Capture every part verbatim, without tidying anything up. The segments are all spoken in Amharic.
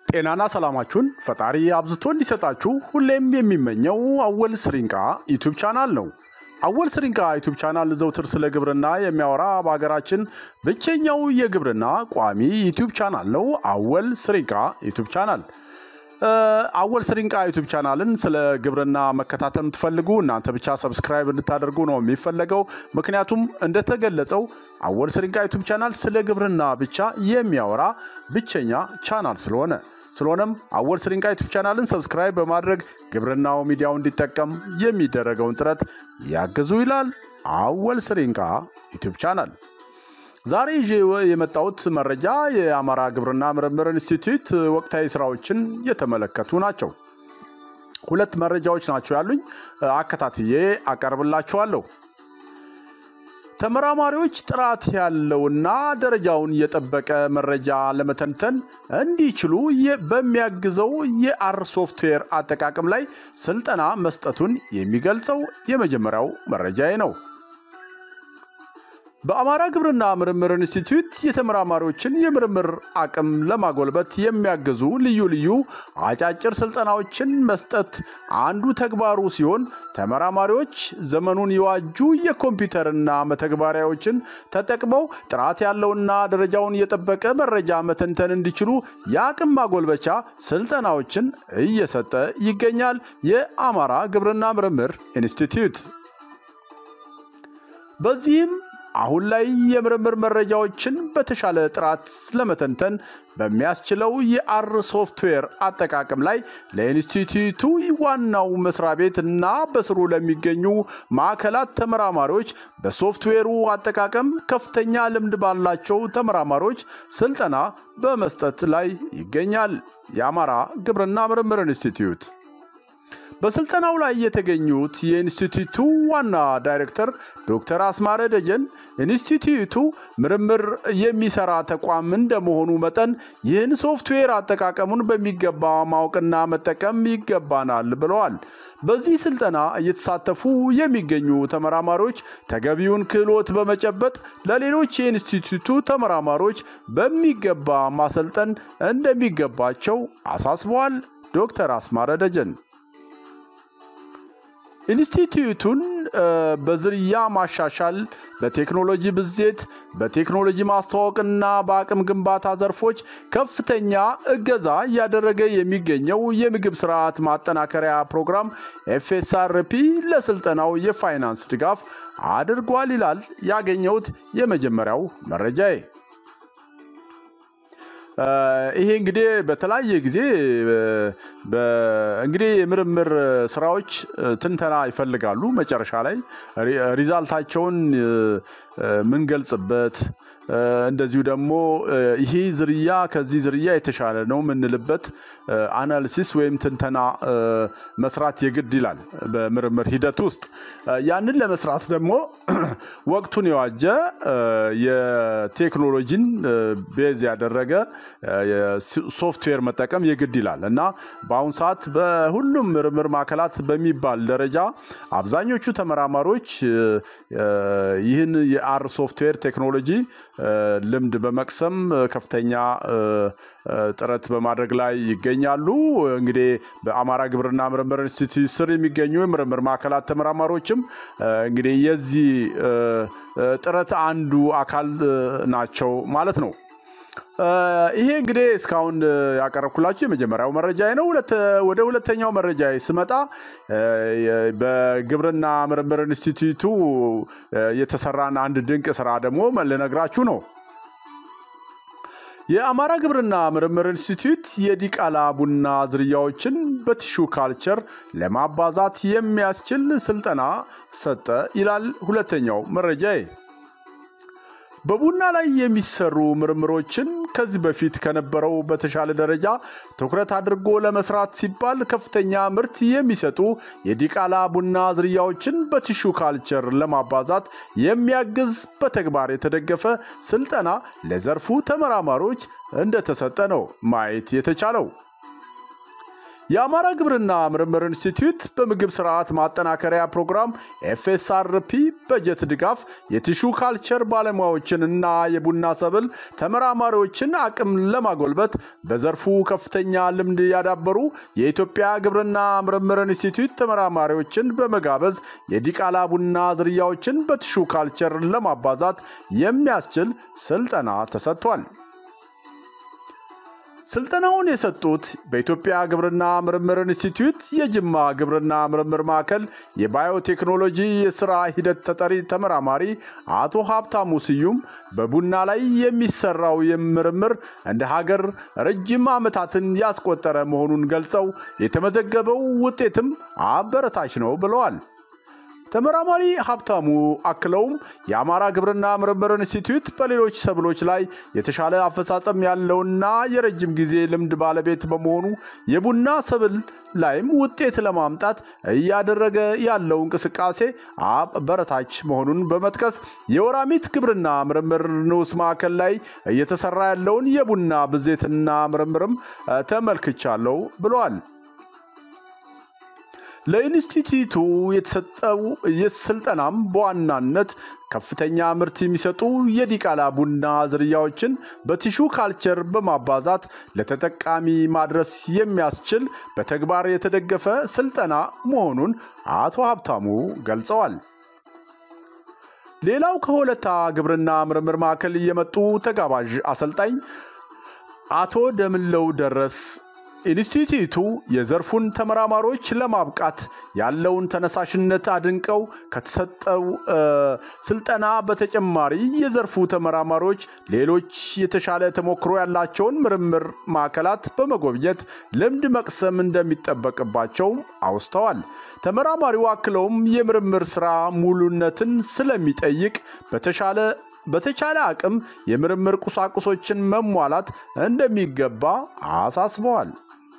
ጤናና ሰላማችሁን ፈጣሪ አብዝቶ እንዲሰጣችሁ ሁሌም የሚመኘው አወል ስሪንቃ ዩቲዩብ ቻናል ነው። አወል ስሪንቃ ዩቲዩብ ቻናል ዘውትር ስለ ግብርና የሚያወራ በአገራችን ብቸኛው የግብርና ቋሚ ዩቲዩብ ቻናል ነው። አወል ስሪንቃ ዩቲዩብ ቻናል አወል ስሪንቃ ዩቲዩብ ቻናልን ስለ ግብርና መከታተል የምትፈልጉ እናንተ ብቻ ሰብስክራይብ እንድታደርጉ ነው የሚፈልገው። ምክንያቱም እንደተገለጸው አወል ስሪንቃ ዩቲዩብ ቻናል ስለ ግብርና ብቻ የሚያወራ ብቸኛ ቻናል ስለሆነ ስለሆነም አወል ስሪንቃ ዩቲዩብ ቻናልን ሰብስክራይብ በማድረግ ግብርናው ሚዲያው እንዲጠቀም የሚደረገውን ጥረት ያግዙ ይላል አወል ስሪንቃ ዩቲዩብ ቻናል። ዛሬ የመጣሁት መረጃ የአማራ ግብርና ምርምር ኢንስቲትዩት ወቅታዊ ስራዎችን የተመለከቱ ናቸው። ሁለት መረጃዎች ናቸው ያሉኝ፣ አከታትዬ አቀርብላችኋለሁ። ተመራማሪዎች ጥራት ያለውና ደረጃውን የጠበቀ መረጃ ለመተንተን እንዲችሉ በሚያግዘው የአር ሶፍትዌር አጠቃቀም ላይ ስልጠና መስጠቱን የሚገልጸው የመጀመሪያው መረጃዬ ነው። በአማራ ግብርና ምርምር ኢንስቲትዩት የተመራማሪዎችን የምርምር አቅም ለማጎልበት የሚያግዙ ልዩ ልዩ አጫጭር ስልጠናዎችን መስጠት አንዱ ተግባሩ ሲሆን ተመራማሪዎች ዘመኑን የዋጁ የኮምፒውተርና መተግበሪያዎችን ተጠቅመው ጥራት ያለውና ደረጃውን የጠበቀ መረጃ መተንተን እንዲችሉ የአቅም ማጎልበቻ ስልጠናዎችን እየሰጠ ይገኛል የአማራ ግብርና ምርምር ኢንስቲትዩት። በዚህም አሁን ላይ የምርምር መረጃዎችን በተሻለ ጥራት ለመተንተን በሚያስችለው የአር ሶፍትዌር አጠቃቀም ላይ ለኢንስቲትዩቱ ዋናው መስሪያ ቤት እና በስሩ ለሚገኙ ማዕከላት ተመራማሪዎች በሶፍትዌሩ አጠቃቀም ከፍተኛ ልምድ ባላቸው ተመራማሪዎች ስልጠና በመስጠት ላይ ይገኛል የአማራ ግብርና ምርምር ኢንስቲትዩት። በስልጠናው ላይ የተገኙት የኢንስቲትዩቱ ዋና ዳይሬክተር ዶክተር አስማረ ደጀን ኢንስቲትዩቱ ምርምር የሚሰራ ተቋም እንደመሆኑ መጠን ይህን ሶፍትዌር አጠቃቀሙን በሚገባ ማወቅና መጠቀም ይገባናል ብለዋል። በዚህ ስልጠና እየተሳተፉ የሚገኙ ተመራማሪዎች ተገቢውን ክህሎት በመጨበጥ ለሌሎች የኢንስቲትዩቱ ተመራማሪዎች በሚገባ ማሰልጠን እንደሚገባቸው አሳስበዋል ዶክተር አስማረ ደጀን። ኢንስቲትዩቱን በዝርያ ማሻሻል፣ በቴክኖሎጂ ብዜት፣ በቴክኖሎጂ ማስተዋወቅና በአቅም ግንባታ ዘርፎች ከፍተኛ እገዛ ያደረገ የሚገኘው የምግብ ስርዓት ማጠናከሪያ ፕሮግራም ኤፍ ኤስ አር ፒ ለስልጠናው የፋይናንስ ድጋፍ አድርጓል ይላል ያገኘሁት የመጀመሪያው መረጃዬ። ይሄ እንግዲህ በተለያየ ጊዜ በእንግዲህ የምርምር ስራዎች ትንተና ይፈልጋሉ። መጨረሻ ላይ ሪዛልታቸውን ምን ገልጽበት እንደዚሁ ደግሞ ይሄ ዝርያ ከዚህ ዝርያ የተሻለ ነው ምንልበት አናሊሲስ ወይም ትንተና መስራት የግድ ይላል በምርምር ሂደት ውስጥ። ያንን ለመስራት ደግሞ ወቅቱን የዋጀ የቴክኖሎጂን ቤዝ ያደረገ ሶፍትዌር መጠቀም የግድ ይላል እና በአሁን ሰዓት በሁሉም ምርምር ማዕከላት በሚባል ደረጃ አብዛኞቹ ተመራማሪዎች ይህን የአር ሶፍትዌር ቴክኖሎጂ ልምድ በመቅሰም ከፍተኛ ጥረት በማድረግ ላይ ይገኛሉ። እንግዲህ በአማራ ግብርና ምርምር ኢንስቲትዩት ስር የሚገኙ የምርምር ማዕከላት ተመራማሪዎችም እንግዲህ የዚህ ጥረት አንዱ አካል ናቸው ማለት ነው። ይሄ እንግዲህ እስካሁን ያቀረብኩላችሁ የመጀመሪያው መረጃዬ ነው። ወደ ሁለተኛው መረጃዬ ስመጣ በግብርና ምርምር ኢንስቲትዩቱ የተሰራን አንድ ድንቅ ስራ ደግሞ ልነግራችሁ ነው። የአማራ ግብርና ምርምር ኢንስቲትዩት የዲቃላ ቡና ዝርያዎችን በቲሹ ካልቸር ለማባዛት የሚያስችል ስልጠና ሰጠ ይላል ሁለተኛው መረጃዬ። በቡና ላይ የሚሰሩ ምርምሮችን ከዚህ በፊት ከነበረው በተሻለ ደረጃ ትኩረት አድርጎ ለመስራት ሲባል ከፍተኛ ምርት የሚሰጡ የዲቃላ ቡና ዝርያዎችን በቲሹ ካልቸር ለማባዛት የሚያግዝ በተግባር የተደገፈ ስልጠና ለዘርፉ ተመራማሪዎች እንደተሰጠ ነው ማየት የተቻለው። የአማራ ግብርና ምርምር ኢንስቲትዩት በምግብ ስርዓት ማጠናከሪያ ፕሮግራም ኤፍ ኤስ አር ፒ በጀት ድጋፍ የቲሹ ካልቸር ባለሙያዎችንና የቡና ሰብል ተመራማሪዎችን አቅም ለማጎልበት በዘርፉ ከፍተኛ ልምድ ያዳበሩ የኢትዮጵያ ግብርና ምርምር ኢንስቲትዩት ተመራማሪዎችን በመጋበዝ የዲቃላ ቡና ዝርያዎችን በቲሹ ካልቸር ለማባዛት የሚያስችል ስልጠና ተሰጥቷል። ስልጠናውን የሰጡት በኢትዮጵያ ግብርና ምርምር ኢንስቲትዩት የጅማ ግብርና ምርምር ማዕከል የባዮቴክኖሎጂ የሥራ ሂደት ተጠሪ ተመራማሪ አቶ ሀብታሙ ስዩም በቡና ላይ የሚሰራው የምርምር እንደ ሀገር ረጅም ዓመታትን ያስቆጠረ መሆኑን ገልጸው የተመዘገበው ውጤትም አበረታች ነው ብለዋል። ተመራማሪ ሀብታሙ አክለውም የአማራ ግብርና ምርምር ኢንስቲትዩት በሌሎች ሰብሎች ላይ የተሻለ አፈጻጸም ያለውና የረጅም ጊዜ ልምድ ባለቤት በመሆኑ የቡና ሰብል ላይም ውጤት ለማምጣት እያደረገ ያለው እንቅስቃሴ አበረታች መሆኑን በመጥቀስ የወራሚት ግብርና ምርምር ንዑስ ማዕከል ላይ እየተሰራ ያለውን የቡና ብዜትና ምርምርም ተመልክቻለሁ ብለዋል። ለኢንስቲትዩቱ የተሰጠው የስልጠናም በዋናነት ከፍተኛ ምርት የሚሰጡ የዲቃላ ቡና ዝርያዎችን በቲሹ ካልቸር በማባዛት ለተጠቃሚ ማድረስ የሚያስችል በተግባር የተደገፈ ስልጠና መሆኑን አቶ ሀብታሙ ገልጸዋል። ሌላው ከሆለታ ግብርና ምርምር ማዕከል የመጡ ተጋባዥ አሰልጣኝ አቶ ደምለው ደረስ ኢንስቲትዩቱ የዘርፉን ተመራማሪዎች ለማብቃት ያለውን ተነሳሽነት አድንቀው ከተሰጠው ስልጠና በተጨማሪ የዘርፉ ተመራማሪዎች ሌሎች የተሻለ ተሞክሮ ያላቸውን ምርምር ማዕከላት በመጎብኘት ልምድ መቅሰም እንደሚጠበቅባቸው አውስተዋል። ተመራማሪው አክለውም የምርምር ሥራ ሙሉነትን ስለሚጠይቅ በተሻለ በተቻለ አቅም የምርምር ቁሳቁሶችን መሟላት እንደሚገባ አሳስበዋል።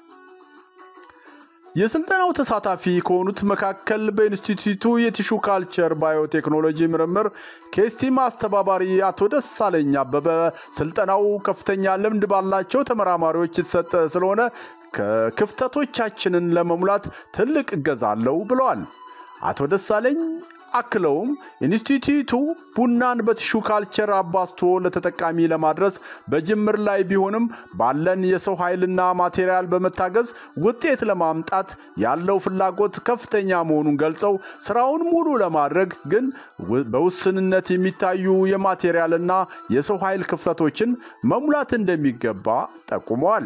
የስልጠናው ተሳታፊ ከሆኑት መካከል በኢንስቲትዩቱ የቲሹ ካልቸር ባዮቴክኖሎጂ ምርምር ኬስቲም አስተባባሪ አቶ ደሳለኝ አበበ ስልጠናው ከፍተኛ ልምድ ባላቸው ተመራማሪዎች የተሰጠ ስለሆነ ክፍተቶቻችንን ለመሙላት ትልቅ እገዛ አለው ብለዋል። አቶ ደሳለኝ አክለውም ኢንስቲትዩቱ ቡናን በቲሹ ካልቸር አባዝቶ ለተጠቃሚ ለማድረስ በጅምር ላይ ቢሆንም ባለን የሰው ኃይልና ማቴሪያል በመታገዝ ውጤት ለማምጣት ያለው ፍላጎት ከፍተኛ መሆኑን ገልጸው ስራውን ሙሉ ለማድረግ ግን በውስንነት የሚታዩ የማቴሪያልና የሰው ኃይል ክፍተቶችን መሙላት እንደሚገባ ጠቁመዋል።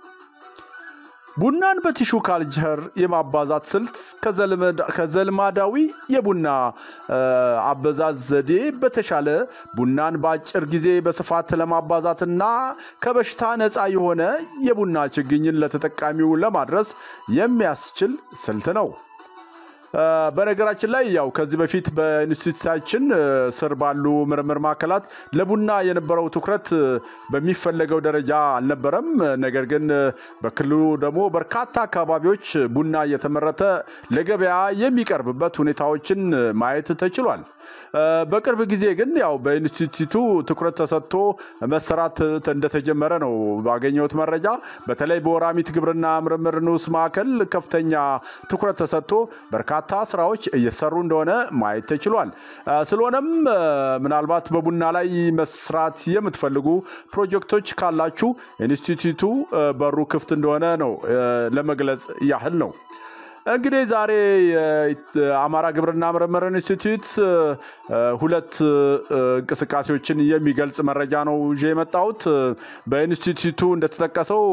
ቡናን በቲሹ ካልቸር የማባዛት ስልት ከዘልማዳዊ የቡና አበዛዝ ዘዴ በተሻለ ቡናን በአጭር ጊዜ በስፋት ለማባዛትና ከበሽታ ነፃ የሆነ የቡና ችግኝን ለተጠቃሚው ለማድረስ የሚያስችል ስልት ነው። በነገራችን ላይ ያው ከዚህ በፊት በኢንስቲትዩታችን ስር ባሉ ምርምር ማዕከላት ለቡና የነበረው ትኩረት በሚፈለገው ደረጃ አልነበረም። ነገር ግን በክልሉ ደግሞ በርካታ አካባቢዎች ቡና እየተመረተ ለገበያ የሚቀርብበት ሁኔታዎችን ማየት ተችሏል። በቅርብ ጊዜ ግን ያው በኢንስቲትዩቱ ትኩረት ተሰጥቶ መሰራት እንደተጀመረ ነው ባገኘሁት መረጃ። በተለይ በወራሚት ግብርና ምርምር ንዑስ ማዕከል ከፍተኛ ትኩረት ተሰጥቶ በርካታ ስራዎች እየሰሩ እንደሆነ ማየት ተችሏል። ስለሆነም ምናልባት በቡና ላይ መስራት የምትፈልጉ ፕሮጀክቶች ካላችሁ ኢንስቲትዩቱ በሩ ክፍት እንደሆነ ነው ለመግለጽ ያህል ነው። እንግዲህ ዛሬ አማራ ግብርና ምርምር ኢንስቲትዩት ሁለት እንቅስቃሴዎችን የሚገልጽ መረጃ ነው ይዤ የመጣሁት። በኢንስቲትዩቱ እንደተጠቀሰው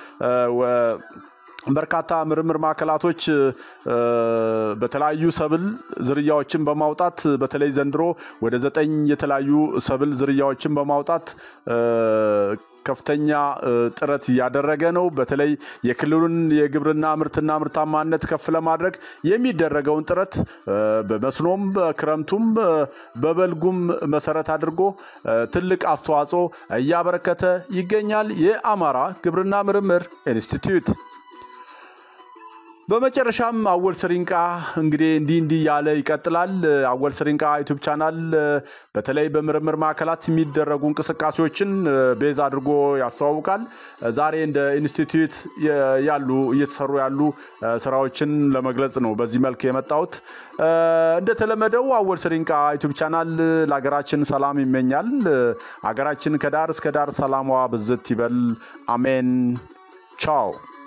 በርካታ ምርምር ማዕከላቶች በተለያዩ ሰብል ዝርያዎችን በማውጣት በተለይ ዘንድሮ ወደ ዘጠኝ የተለያዩ ሰብል ዝርያዎችን በማውጣት ከፍተኛ ጥረት ያደረገ ነው። በተለይ የክልሉን የግብርና ምርትና ምርታማነት ከፍ ለማድረግ የሚደረገውን ጥረት በመስኖም በክረምቱም በበልጉም መሰረት አድርጎ ትልቅ አስተዋጽኦ እያበረከተ ይገኛል የአማራ ግብርና ምርምር ኢንስቲትዩት። በመጨረሻም አወል ስሪንቃ እንግዲህ እንዲ እንዲ ያለ ይቀጥላል አወል ስሪንቃ ዩቲዩብ ቻናል በተለይ በምርምር ማዕከላት የሚደረጉ እንቅስቃሴዎችን ቤዝ አድርጎ ያስተዋውቃል ዛሬ እንደ ኢንስቲትዩት ያሉ እየተሰሩ ያሉ ስራዎችን ለመግለጽ ነው በዚህ መልኩ የመጣውት እንደተለመደው አወል ስሪንቃ ዩቲዩብ ቻናል ለሀገራችን ሰላም ይመኛል ሀገራችን ከዳር እስከ ዳር ሰላሟ ብዝት ይበል አሜን ቻው